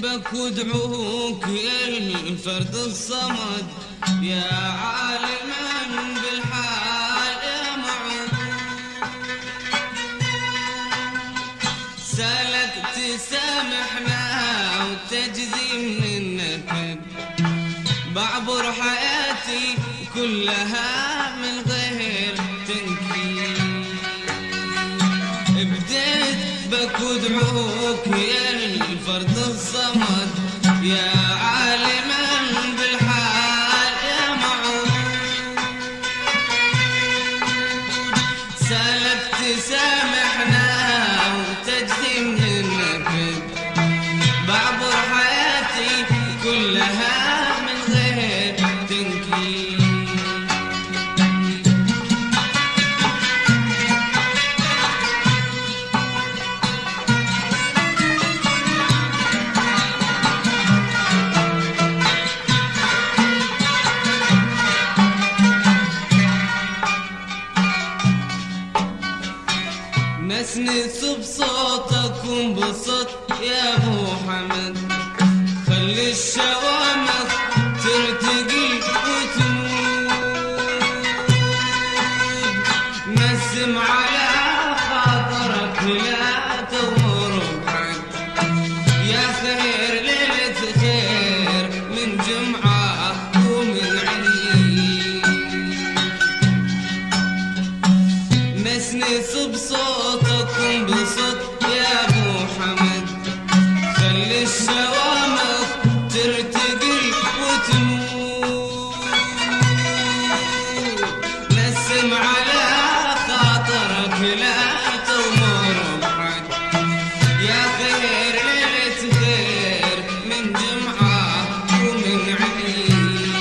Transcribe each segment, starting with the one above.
بك ودعوك يا الفرد الصمد، يا عالما بالحال يا معود. سالك تسامحنا وتجزي من النكد، بعبر حياتي كلها من غير تنكيل. بديت بك ودعوك يا الفرد الصمد، يا عالما بالحال يا معود. سالك تسامحنا وتجزي من النكد، بعبر حياتي كلها من غير تنكيل. نسنس بصوتك وانبسط يا ابو حمد، خلي الشوامخ ترتقي وتموت. نسم على خاطرك لا تمر بحد، يا خير ليلة خير من جمعة ومن عيد. نسنس بصوتك وانبسط يا ابو حمد، خلي الشوامخ ترتقي وتموت. نسم على خاطرك لا تمر بحد، يا خير ليلة خير من جمعة ومن عيد.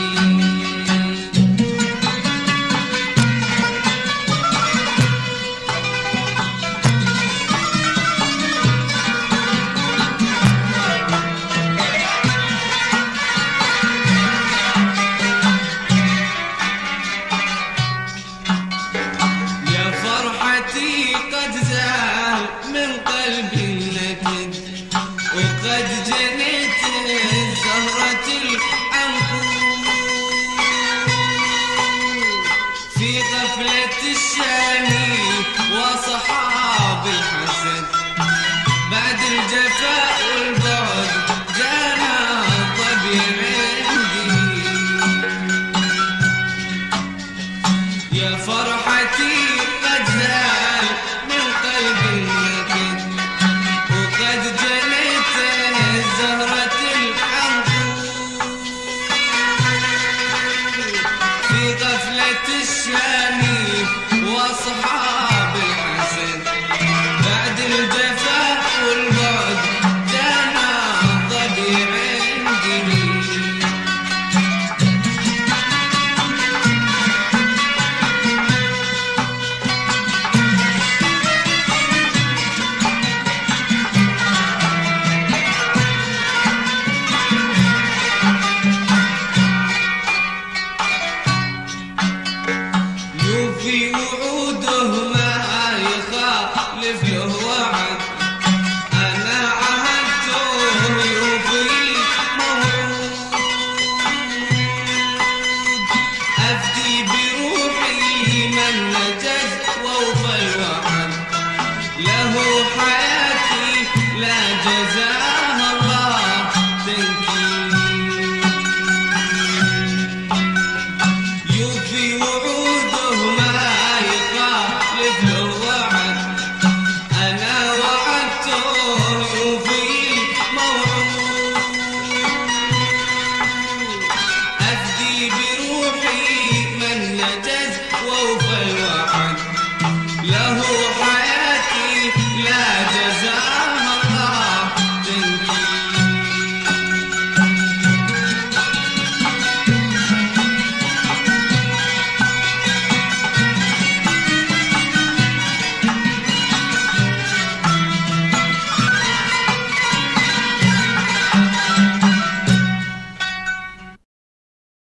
قد زال من قلبي النكد، وقد جنيت زهرة العنقود في غفلة الشاني وصحاب الحنين.